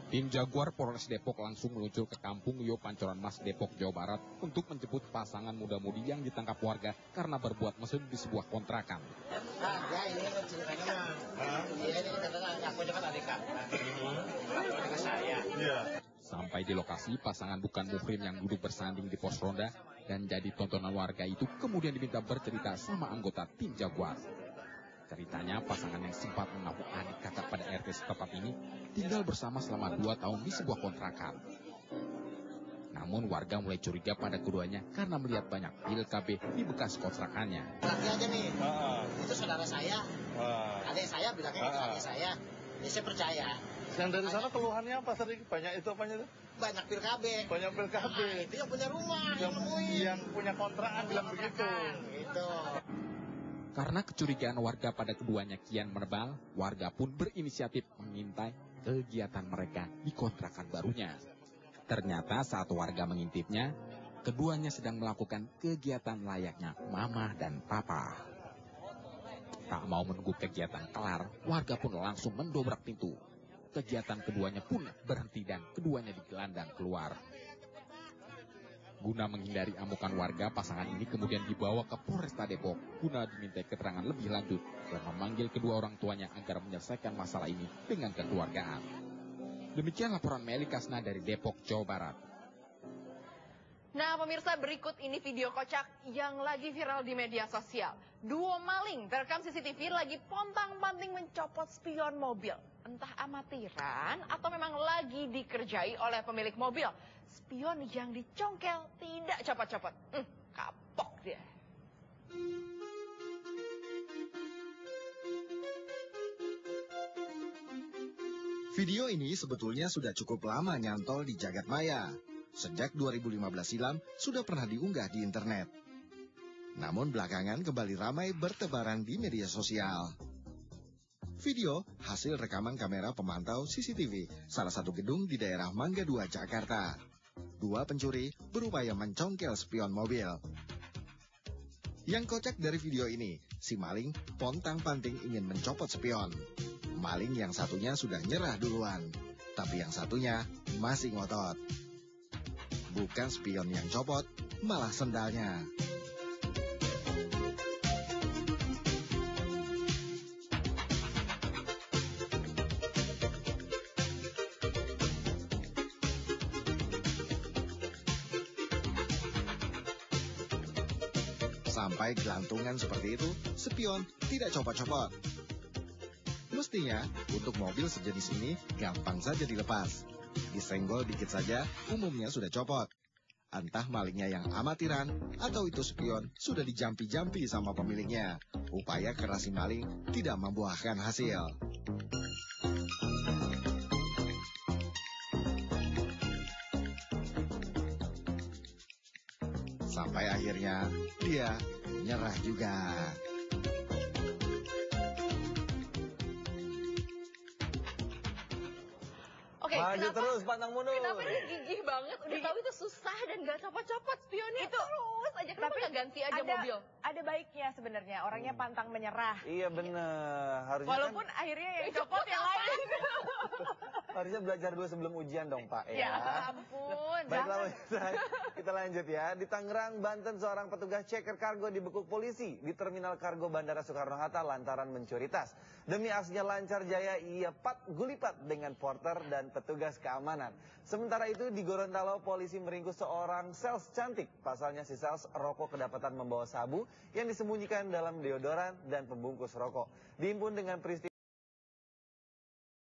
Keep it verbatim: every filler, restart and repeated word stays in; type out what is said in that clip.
Tim Jaguar Polres Depok langsung meluncur ke kampung Yo Pancoran Mas, Depok, Jawa Barat untuk menjemput pasangan muda-mudi yang ditangkap warga karena berbuat mesum di sebuah kontrakan. Ah, ya ini kan ceritanya mah. Iya ini katanya aku kan adik kakak. Adik saya. Iya. Sampai di lokasi, pasangan bukan muhrim yang duduk bersanding di pos ronda dan jadi tontonan warga itu kemudian diminta bercerita sama anggota tim Jaguar. Ceritanya, pasangan yang sempat mengaku adik kakak pada R T setempat ini tinggal bersama selama dua tahun di sebuah kontrakan. Namun warga mulai curiga pada keduanya karena melihat banyak pil K B di bekas kontrakannya. Lagi aja nih, Uh, itu saudara saya, uh, adik saya bilangnya itu Ah. adik saya. Ya saya percaya, Yang dari sana keluhannya apa sering? Banyak itu apanya itu? banyak pil K B. Banyak pil K B. Ah, itu yang punya rumah, yang, Yang, nemuin. yang punya kontrakan bilang begitu. Gitu. Karena kecurigaan warga pada keduanya kian menebal, warga pun berinisiatif mengintai kegiatan mereka di kontrakan barunya. Ternyata saat warga mengintipnya, keduanya sedang melakukan kegiatan layaknya mama dan papa. Tak mau menunggu kegiatan kelar, warga pun langsung mendobrak pintu. Kegiatan keduanya pun berhenti dan keduanya digelandang keluar. Guna menghindari amukan warga, pasangan ini kemudian dibawa ke Polresta Depok guna dimintai keterangan lebih lanjut dan memanggil kedua orang tuanya agar menyelesaikan masalah ini dengan kekeluargaan. Demikian laporan Meli Kasna dari Depok, Jawa Barat. Nah pemirsa, berikut ini video kocak yang lagi viral di media sosial. Duo maling terekam C C T V lagi pontang-panting mencopot spion mobil. Entah amatiran atau memang lagi dikerjai oleh pemilik mobil. Spion yang dicongkel tidak copot-copot. Hmm, kapok dia. Video ini sebetulnya sudah cukup lama nyantol di jagat maya. Sejak dua ribu lima belas silam sudah pernah diunggah di internet. Namun belakangan kembali ramai bertebaran di media sosial. Video hasil rekaman kamera pemantau C C T V salah satu gedung di daerah Mangga dua, Jakarta. Dua pencuri berupaya mencongkel spion mobil. Yang kocak dari video ini, si maling pontang-panting ingin mencopot spion. Maling yang satunya sudah nyerah duluan, tapi yang satunya masih ngotot. Bukan spion yang copot, malah sendalnya. Sampai gelantungan seperti itu, spion tidak copot-copot. Mestinya, untuk mobil sejenis ini gampang saja dilepas. Disenggol dikit saja, umumnya sudah copot. Entah malingnya yang amatiran, atau itu spion sudah dijampi-jampi sama pemiliknya. Upaya keras si maling tidak membuahkan hasil. Sampai akhirnya, dia nyerah juga. Oke, Maju kenapa, terus pantang mundur. kenapa dia gigih banget? Udah tahu itu susah dan gak copot-copot spionnya. Itu- terus aja, kenapa Tapi nggak ganti aja ada, mobil? ada baiknya sebenarnya, orangnya pantang menyerah. Iya bener. Harusnya Walaupun kan, akhirnya yang copot yang lain. harusnya belajar dulu sebelum ujian dong Pak. Ya ampun. Baiklah, pemirsa, kita lanjut ya. Di Tangerang, Banten, seorang petugas checker kargo dibekuk polisi di Terminal Kargo Bandara Soekarno-Hatta lantaran mencuri tas. Demi aksinya lancar jaya, ia pat gulipat dengan porter dan petugas keamanan. Sementara itu di Gorontalo, polisi meringkus seorang sales cantik. Pasalnya si sales rokok kedapatan membawa sabu yang disembunyikan dalam deodoran dan pembungkus rokok. Dihimpun dengan peristiwa